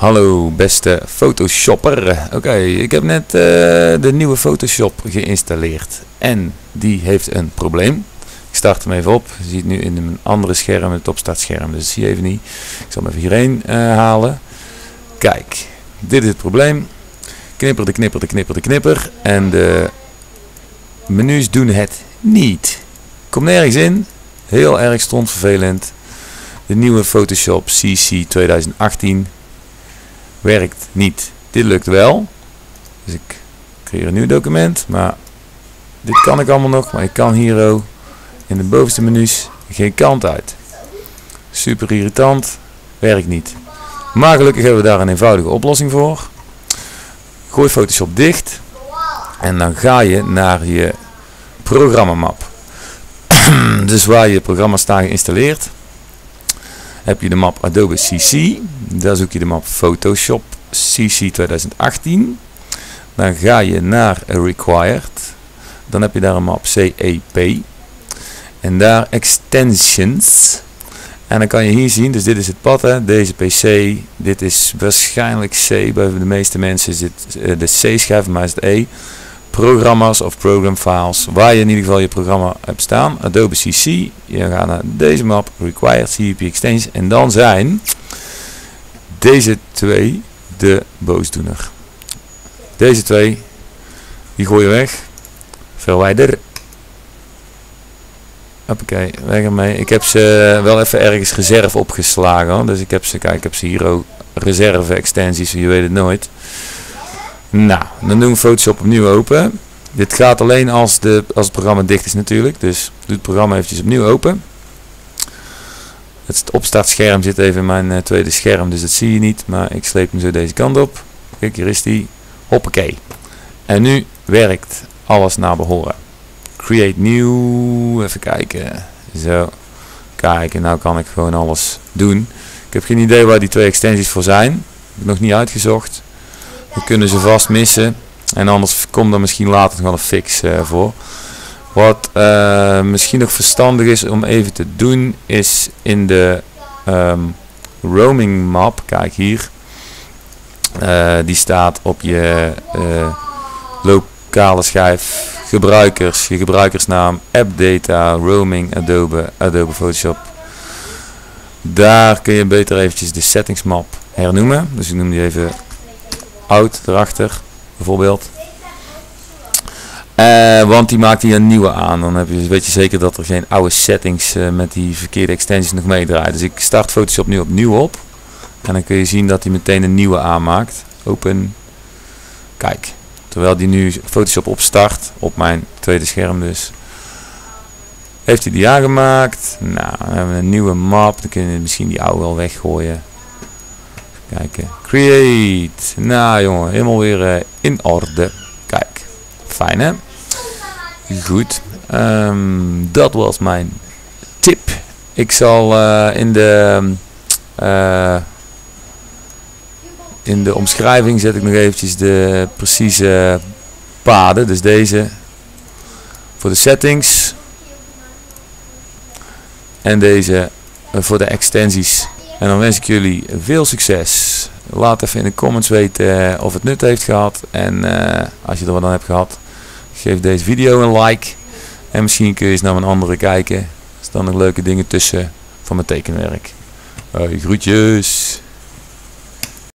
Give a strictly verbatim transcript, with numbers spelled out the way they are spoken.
Hallo beste Photoshopper. Oké, okay, ik heb net uh, de nieuwe Photoshop geïnstalleerd en die heeft een probleem. Ik start hem even op. Je ziet nu in een andere scherm, het opstartscherm, dus dat zie je even niet. Ik zal hem even hierheen uh, halen. Kijk, dit is het probleem. Knipper, de knipper, de knipper, de knipper. En de menus doen het niet. Komt nergens in. Heel erg strontvervelend. De nieuwe Photoshop C C twintig achttien werkt niet. Dit lukt wel. Dus ik creëer een nieuw document. Maar dit kan ik allemaal nog. Maar ik kan hier ook in de bovenste menus geen kant uit. Super irritant. Werkt niet. Maar gelukkig hebben we daar een eenvoudige oplossing voor. Gooi Photoshop dicht. En dan ga je naar je programmamap. Dus waar je programma's staan geïnstalleerd. Heb je de map Adobe C C. Daar zoek je de map Photoshop C C twintig achttien. Dan ga je naar Required. Dan heb je daar een map C E P. En daar Extensions. En dan kan je hier zien, dus dit is het pad, hè, deze P C. Dit is waarschijnlijk C. Bij de meeste mensen is dit de C-schijf, maar is het E. Programma's of program files, waar je in ieder geval je programma hebt staan. Adobe C C. Je gaat naar deze map, Required, C E P Extensions. En dan zijn deze twee de boosdoener. Deze twee, die gooi je weg. Verwijder. Oké, weg ermee. Ik heb ze wel even ergens reserve opgeslagen. Dus ik heb ze, kijk, ik heb ze hier ook reserve extensies, je weet het nooit. Nou, dan doen we Photoshop opnieuw open. Dit gaat alleen als, de, als het programma dicht is natuurlijk. Dus doe het programma eventjes opnieuw open. Het opstartscherm zit even in mijn uh, tweede scherm, dus dat zie je niet. Maar ik sleep hem zo deze kant op. Kijk, hier is die. Hoppakee. En nu werkt alles naar behoren. Create new. Even kijken. Zo. Kijk, en nou kan ik gewoon alles doen. Ik heb geen idee waar die twee extensies voor zijn. Ik heb nog niet uitgezocht. We kunnen ze vast missen. En anders komt er misschien later nog wel een fix uh, voor. Wat uh, misschien nog verstandig is om even te doen. Is in de um, roaming map. Kijk hier. Uh, die staat op je uh, lokale schijf. Gebruikers. Je gebruikersnaam. App data. Roaming. Adobe. Adobe Photoshop. Daar kun je beter eventjes de settings map hernoemen. Dus ik noem die even oud erachter bijvoorbeeld. Uh, want die maakt hier een nieuwe aan. Dan heb je, weet je zeker dat er geen oude settings uh, met die verkeerde extensies nog meedraaien. Dus ik start Photoshop nu opnieuw op. En dan kun je zien dat hij meteen een nieuwe aanmaakt. Open. Kijk. Terwijl die nu Photoshop opstart. Op mijn tweede scherm dus. Heeft hij die aangemaakt. Nou, dan hebben we een nieuwe map. Dan kun je misschien die oude wel weggooien. Kijken. Create. Nou jongen, helemaal weer uh, in orde. Kijk. Fijn hè? Goed. Um, dat was mijn tip. Ik zal uh, in de uh, in de omschrijving zet ik nog eventjes de precieze paden. Dus deze voor de settings. En deze uh, voor de extensies. En dan wens ik jullie veel succes. Laat even in de comments weten of het nut heeft gehad. En uh, als je er wat aan hebt gehad, geef deze video een like. En misschien kun je eens naar mijn andere kijken. Er staan nog leuke dingen tussen van mijn tekenwerk. Uh, groetjes.